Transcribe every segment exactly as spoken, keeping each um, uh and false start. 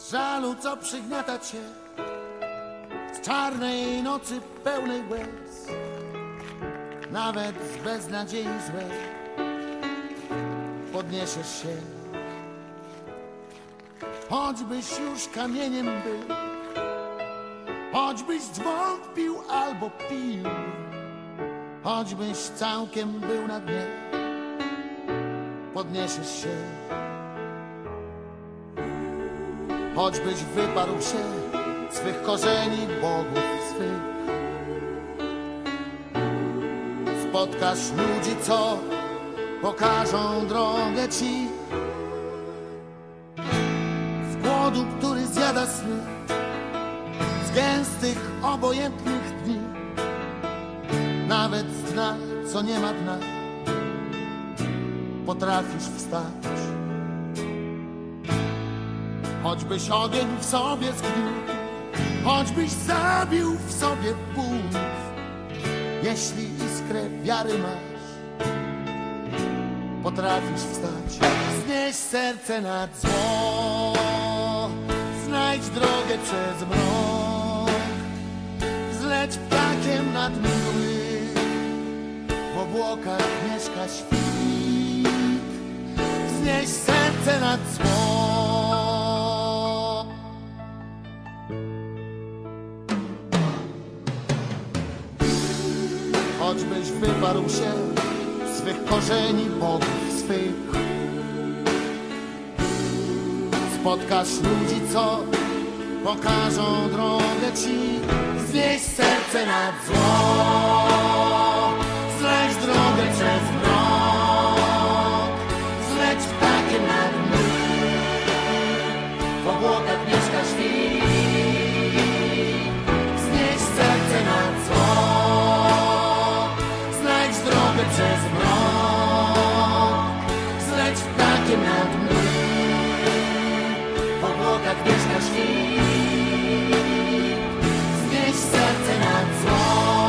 z żalu, co przygniata cię, z czarnej nocy pełnej łez, nawet z beznadziei złej podniesiesz się. Choćbyś już kamieniem był, choćbyś zwątpił albo pił, choćbyś całkiem był na dnie, podniesiesz się. Choćbyś wyparł się swych korzeni, bogów swych, spotkasz ludzi, co pokażą drogę ci. Z głodu, który zjada sny, z gęstych, obojętnych dni, nawet z dna, co nie ma dna, potrafisz wstać. Choćbyś ogień w sobie zgniótł, choćbyś zabił w sobie bunt, jeśli iskrę wiary masz, potrafisz wstać. Znieś serce nad zło, znajdź drogę przez mrok, zleć ptakiem nad mgły, w obłokach mieszka świt. Znieś serce nad zło. Choćbyś wyparł się swych korzeni, bogów swych, spotkasz ludzi, co pokażą drogę ci. Znieś serce nad zło, zleć drogę przez mrok, zleć ptakiem nad mgły, w obłokach mieszka świt. Znieś serce nad zło, drogę przez mrok, zleć ptakiem nad mgły, w obłokach mieszka świt. Znieś serce nad zło.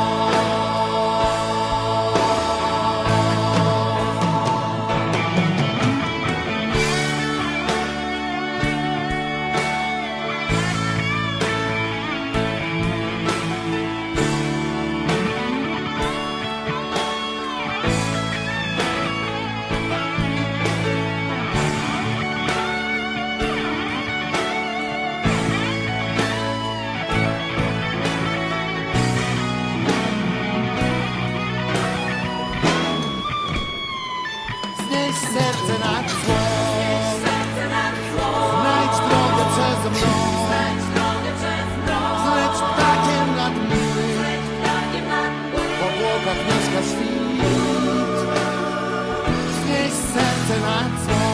Serce nad zło, znajdź drogę przez mrok, zleć ptakiem nad mgły, w obłokach mieszka świt. Znieś serce nad zło,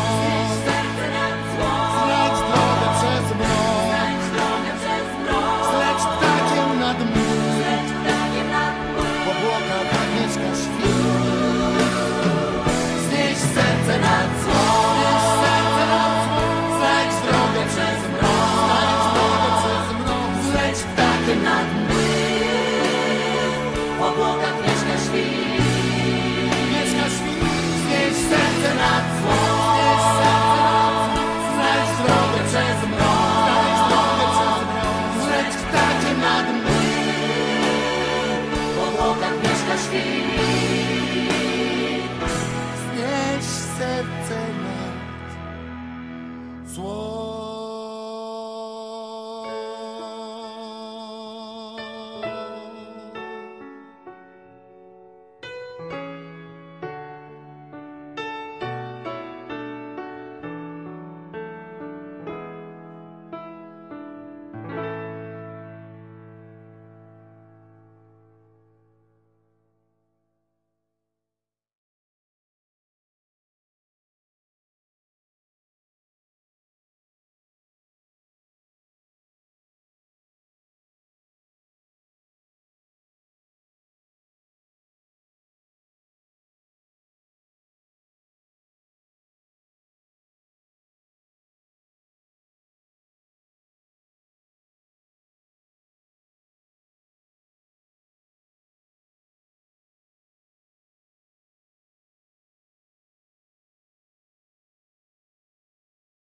znajdź drogę przez mrok, zleć ptakiem nad mgły, w obłokach mieszka świt. Serce nad zło, serce nad zło, znajdź drogę przez mrok, zleć ptakiem nad mgły, w obłokach mieszka świt. Mieszka świt. Znieś serce nad zło, znajdź drogę przez mrok, zleć ptakiem nad mgły, w obłokach mieszka świt. Serce nad zło.